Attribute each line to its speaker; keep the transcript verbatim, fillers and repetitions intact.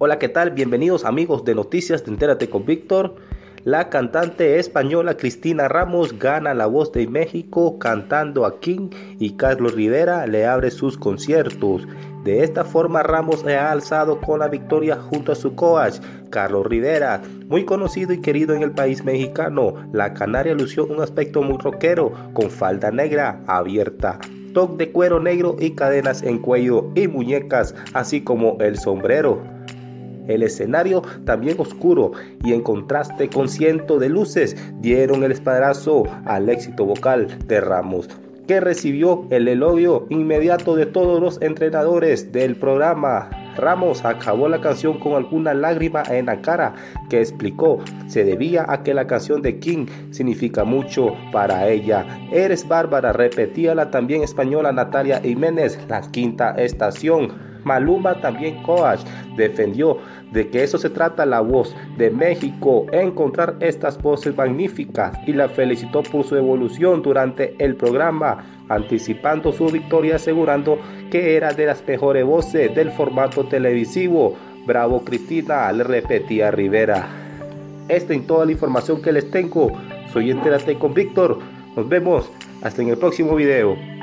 Speaker 1: Hola, ¿qué tal? Bienvenidos amigos de Noticias de Entérate con Víctor. La cantante española Cristina Ramos gana La Voz de México cantando a King y Carlos Rivera le abre sus conciertos. De esta forma Ramos se ha alzado con la victoria junto a su coach Carlos Rivera, muy conocido y querido en el país mexicano. La canaria lució un aspecto muy rockero con falda negra abierta, top de cuero negro y cadenas en cuello y muñecas, así como el sombrero. El escenario, también oscuro y en contraste con cientos de luces, dieron el espaldarazo al éxito vocal de Ramos, que recibió el elogio inmediato de todos los entrenadores del programa. Ramos acabó la canción con alguna lágrima en la cara, que explicó se debía a que la canción de King significa mucho para ella. Eres bárbara, repetía la también española Natalia Jiménez, la quinta estación. Maluma, también coach, defendió de que eso se trata La Voz de México, encontrar estas voces magníficas, y la felicitó por su evolución durante el programa, anticipando su victoria, asegurando que era de las mejores voces del formato televisivo. Bravo Cristina, le repetía Rivera. Esta es toda la información que les tengo. Soy Entérate con Víctor. Nos vemos hasta en el próximo video.